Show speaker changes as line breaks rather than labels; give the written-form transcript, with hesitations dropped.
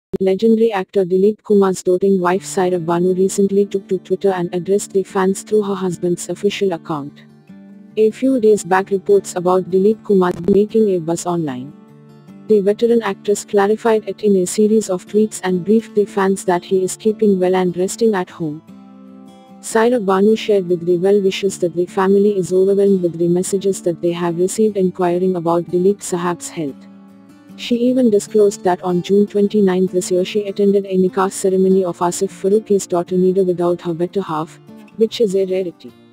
Legendary actor Dilip Kumar's doting wife Saira Banu recently took to Twitter and addressed the fans through her husband's official account. A few days back, reports about Dilip Kumar making a buzz online. The veteran actress clarified it in a series of tweets and briefed the fans that he is keeping well and resting at home. Saira Banu shared with the well-wishers that the family is overwhelmed with the messages that they have received inquiring about Dilip Sahab's health. She even disclosed that on June 29 this year she attended a Nikah ceremony of Asif Farooqi's daughter Nida without her better half, which is a rarity.